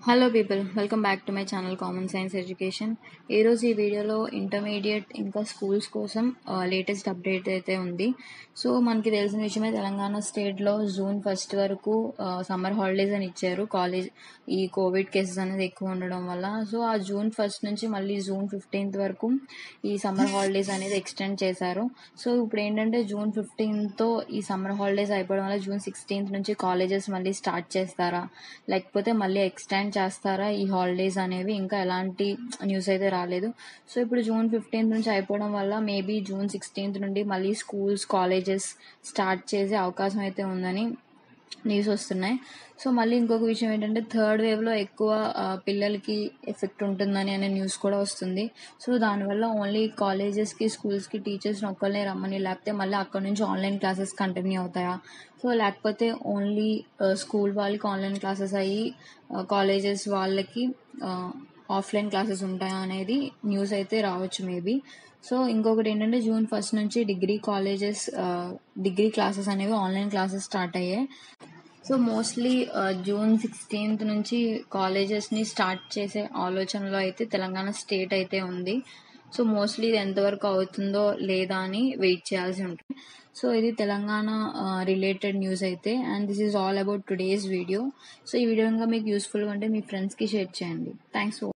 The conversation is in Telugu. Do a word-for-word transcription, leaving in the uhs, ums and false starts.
Hello people, welcome back to my channel common science education. ఈరోజు ఈ వీడియోలో ఇంటర్మీడియట్ ఇంకా స్కూల్స్ కోసం లేటెస్ట్ అప్డేట్ అయితే ఉంది. సో మనకి తెలిసిన విషయమే, తెలంగాణ స్టేట్లో జూన్ ఫస్ట్ వరకు సమ్మర్ హాలిడేస్ అని ఇచ్చారు. కాలేజ్ ఈ కోవిడ్ కేసెస్ అనేది ఎక్కువ ఉండడం వల్ల. సో ఆ జూన్ ఫస్ట్ నుంచి మళ్ళీ జూన్ ఫిఫ్టీన్త్ వరకు ఈ సమ్మర్ హాలిడేస్ అనేది ఎక్స్టెండ్ చేశారు. సో ఇప్పుడు ఏంటంటే జూన్ ఫిఫ్టీన్త్తో ఈ సమ్మర్ హాలిడేస్ అయిపోవడం వల్ల జూన్ సిక్స్టీన్త్ నుంచి కాలేజెస్ మళ్ళీ స్టార్ట్ చేస్తారా, లేకపోతే మళ్ళీ ఎక్స్టెండ్ చేస్తారా ఈ హాలిడేస్ అనేవి, ఇంకా ఎలాంటి న్యూస్ అయితే రాలేదు. సో ఇప్పుడు జూన్ ఫిఫ్టీన్త్ నుంచి అయిపోవడం వల్ల మేబీ జూన్ సిక్స్టీన్త్ నుండి మళ్ళీ స్కూల్స్ కాలేజెస్ స్టార్ట్ చేసే అవకాశం అయితే ఉందని న్యూస్ వస్తున్నాయి. సో మళ్ళీ ఇంకొక విషయం ఏంటంటే, థర్డ్ వేవ్లో ఎక్కువ పిల్లలకి ఎఫెక్ట్ ఉంటుందని అనే న్యూస్ కూడా వస్తుంది. సో దానివల్ల ఓన్లీ కాలేజెస్కి స్కూల్స్కి టీచర్స్ని ఒక్కళ్ళనే రమ్మని, లేకపోతే మళ్ళీ అక్కడ నుంచి ఆన్లైన్ క్లాసెస్ కంటిన్యూ అవుతాయా, సో లేకపోతే ఓన్లీ స్కూల్ వాళ్ళకి ఆన్లైన్ క్లాసెస్ అయ్యి కాలేజెస్ వాళ్ళకి ఆఫ్లైన్ క్లాసెస్ ఉంటాయా అనేది న్యూస్ అయితే రావచ్చు మేబీ. సో ఇంకొకటి ఏంటంటే, జూన్ ఫస్ట్ నుంచి డిగ్రీ కాలేజెస్ డిగ్రీ క్లాసెస్ అనేవి ఆన్లైన్ క్లాసెస్ స్టార్ట్ అయ్యాయి. సో మోస్ట్లీ జూన్ సిక్స్టీన్త్ నుంచి కాలేజెస్ని స్టార్ట్ చేసే ఆలోచనలో అయితే తెలంగాణ స్టేట్ అయితే ఉంది. సో మోస్ట్లీ ఇది ఎంతవరకు అవుతుందో లేదా అని వెయిట్ చేయాల్సి ఉంటుంది. సో ఇది తెలంగాణ రిలేటెడ్ న్యూస్ అయితే, and this is all about today's video. So ఈ వీడియో ఇంకా మీకు యూస్ఫుల్గా ఉంటే మీ ఫ్రెండ్స్కి షేర్ చేయండి. Thanks for